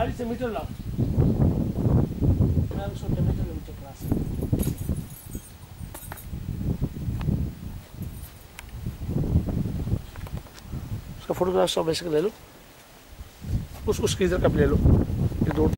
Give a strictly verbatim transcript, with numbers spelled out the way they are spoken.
गाड़ी से मीटर लाओ। मैं उसको टेम्परेचर मीटर क्लास उसका फोटोग्राफ सब ऐसे ले लो। उस उसके इधर का ले लो। ये दो